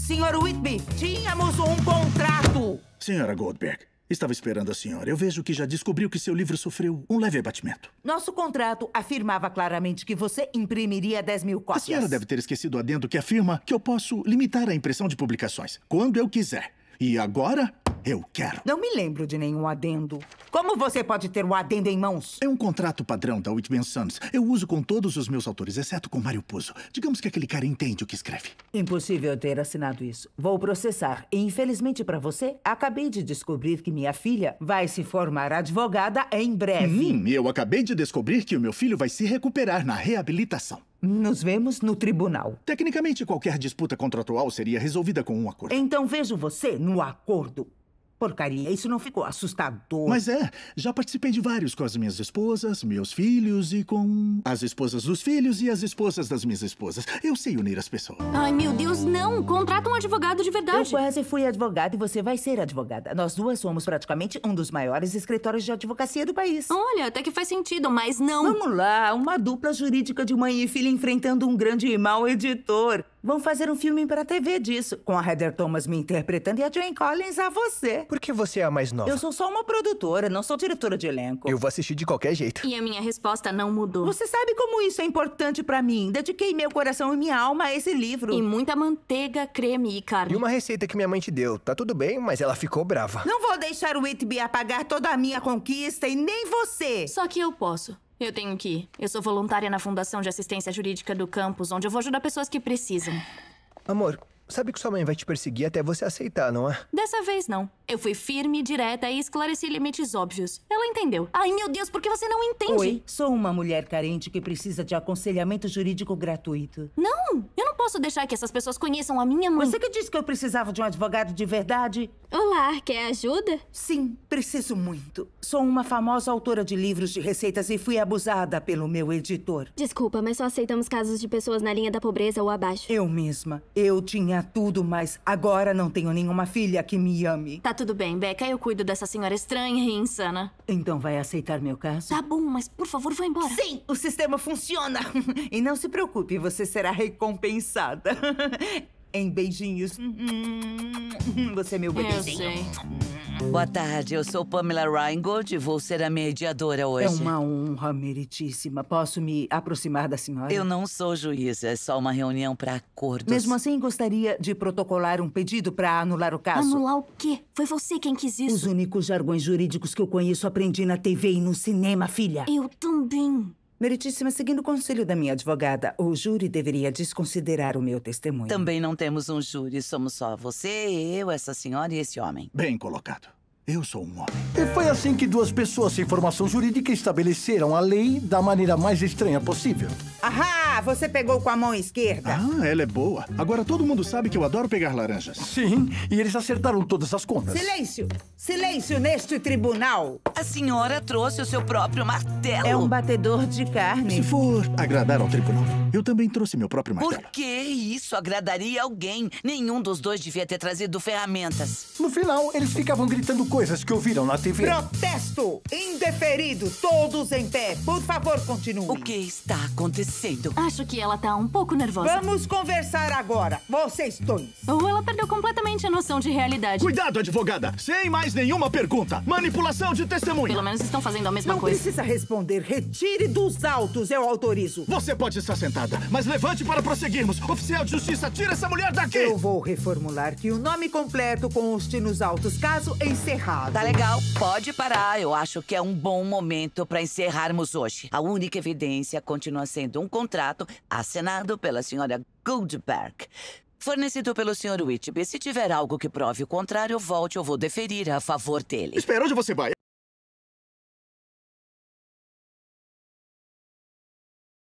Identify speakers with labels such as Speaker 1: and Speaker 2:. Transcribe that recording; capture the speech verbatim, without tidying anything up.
Speaker 1: senhor Whitby, tínhamos um contrato.
Speaker 2: Senhora Goldberg, estava esperando a senhora. Eu vejo que já descobriu que seu livro sofreu um leve abatimento.
Speaker 1: Nosso contrato afirmava claramente que você imprimiria dez mil cópias.
Speaker 2: A senhora deve ter esquecido o adendo que afirma que eu posso limitar a impressão de publicações quando eu quiser. E agora, eu quero.
Speaker 1: Não me lembro de nenhum adendo. Como você pode ter um adendo em mãos?
Speaker 2: É um contrato padrão da Whitby and Sons. Eu uso com todos os meus autores, exceto com Mário Puzo. Digamos que aquele cara entende o que escreve.
Speaker 1: Impossível ter assinado isso. Vou processar. E, infelizmente para você, acabei de descobrir que minha filha vai se formar advogada em breve.
Speaker 2: Hum, eu acabei de descobrir que o meu filho vai se recuperar na reabilitação.
Speaker 1: Nos vemos no tribunal.
Speaker 2: Tecnicamente, qualquer disputa contratual seria resolvida com um acordo.
Speaker 1: Então vejo você no acordo. Porcaria, isso não ficou assustador.
Speaker 2: Mas é, já participei de vários com as minhas esposas, meus filhos e com as esposas dos filhos e as esposas das minhas esposas. Eu sei unir as pessoas.
Speaker 3: Ai, meu Deus, não! Contrata um advogado de verdade.
Speaker 1: Eu quase fui advogada e você vai ser advogada. Nós duas somos praticamente um dos maiores escritórios de advocacia do país.
Speaker 3: Olha, até que faz sentido, mas não...
Speaker 1: Vamos lá, uma dupla jurídica de mãe e filha enfrentando um grande e mau editor. Vão fazer um filme para a T V disso, com a Heather Thomas me interpretando e a Joan Collins a você.
Speaker 4: Por que você é a mais nova?
Speaker 1: Eu sou só uma produtora, não sou diretora de elenco.
Speaker 4: Eu vou assistir de qualquer jeito.
Speaker 3: E a minha resposta não mudou.
Speaker 1: Você sabe como isso é importante pra mim. Dediquei meu coração e minha alma a esse livro.
Speaker 3: E muita manteiga, creme e carne.
Speaker 4: E uma receita que minha mãe te deu. Tá tudo bem, mas ela ficou brava.
Speaker 1: Não vou deixar o Whitby apagar toda a minha conquista e nem você.
Speaker 3: Só que eu posso. Eu tenho que ir. Eu sou voluntária na Fundação de Assistência Jurídica do campus, onde eu vou ajudar pessoas que precisam.
Speaker 4: Amor, sabe que sua mãe vai te perseguir até você aceitar, não é?
Speaker 3: Dessa vez, não. Eu fui firme, direta e esclareci limites óbvios. Ela entendeu. Ai, meu Deus, por que você não entende?
Speaker 1: Oi, sou uma mulher carente que precisa de aconselhamento jurídico gratuito.
Speaker 3: Não, eu não posso deixar que essas pessoas conheçam a minha mãe.
Speaker 1: Você que disse que eu precisava de um advogado de verdade?
Speaker 5: Olá, quer ajuda?
Speaker 1: Sim, preciso muito. Sou uma famosa autora de livros de receitas e fui abusada pelo meu editor.
Speaker 5: Desculpa, mas só aceitamos casos de pessoas na linha da pobreza ou abaixo.
Speaker 1: Eu mesma. Eu tinha tudo, mas agora não tenho nenhuma filha que me ame.
Speaker 3: Tá tudo bem, Becca. Eu cuido dessa senhora estranha e insana.
Speaker 1: Então vai aceitar meu caso?
Speaker 3: Tá bom, mas por favor, vá embora.
Speaker 1: Sim, o sistema funciona. E não se preocupe, você será recompensada. Em beijinhos. Você é meu bebezinho.
Speaker 3: Eu sei.
Speaker 6: Boa tarde, eu sou Pamela Reingold e vou ser a mediadora hoje.
Speaker 1: É uma honra, meritíssima. Posso me aproximar da senhora?
Speaker 6: Eu não sou juíza, é só uma reunião para acordos.
Speaker 1: Mesmo assim, gostaria de protocolar um pedido para anular o caso.
Speaker 3: Anular o quê? Foi você quem quis isso.
Speaker 1: Os únicos jargões jurídicos que eu conheço aprendi na T V e no cinema, filha.
Speaker 3: Eu também.
Speaker 1: Meritíssima, seguindo o conselho da minha advogada, o júri deveria desconsiderar o meu testemunho.
Speaker 6: Também não temos um júri, somos só você, eu, essa senhora e esse homem.
Speaker 2: Bem colocado. Eu sou um homem.
Speaker 7: E foi assim que duas pessoas sem formação jurídica estabeleceram a lei da maneira mais estranha possível.
Speaker 1: Ahá! Você pegou com a mão esquerda.
Speaker 2: Ah, ela é boa. Agora todo mundo sabe que eu adoro pegar laranjas.
Speaker 7: Sim, e eles acertaram todas as contas.
Speaker 1: Silêncio! Silêncio neste tribunal!
Speaker 6: A senhora trouxe o seu próprio martelo.
Speaker 1: É um batedor de carne.
Speaker 2: Se for agradar ao tribunal, eu também trouxe meu próprio martelo.
Speaker 6: Por que isso agradaria alguém? Nenhum dos dois devia ter trazido ferramentas.
Speaker 7: No final, eles ficavam gritando coisas que ouviram na T V.
Speaker 1: Protesto! Indeferido! Todos em pé! Por favor, continue.
Speaker 6: O que está acontecendo?
Speaker 3: Acho que ela tá um pouco nervosa.
Speaker 1: Vamos conversar agora, vocês dois.
Speaker 3: Ou ela perdeu completamente a noção de realidade.
Speaker 2: Cuidado, advogada! Sem mais nenhuma pergunta! Manipulação de testemunha!
Speaker 3: Pelo menos estão fazendo a mesma
Speaker 1: Não
Speaker 3: coisa.
Speaker 1: precisa responder. Retire dos autos, eu autorizo.
Speaker 2: Você pode estar sentada, mas levante para prosseguirmos. Oficial de justiça, tira essa mulher daqui!
Speaker 1: Eu vou reformular que o nome completo conste nos autos, caso encerrado.
Speaker 6: Tá legal, pode parar. Eu acho que é um bom momento para encerrarmos hoje. A única evidência continua sendo um contrato assinado pela senhora Goldberg, fornecido pelo senhor Whitby. Se tiver algo que prove o contrário, volte, eu vou deferir a favor dele.
Speaker 2: Espera, onde você vai?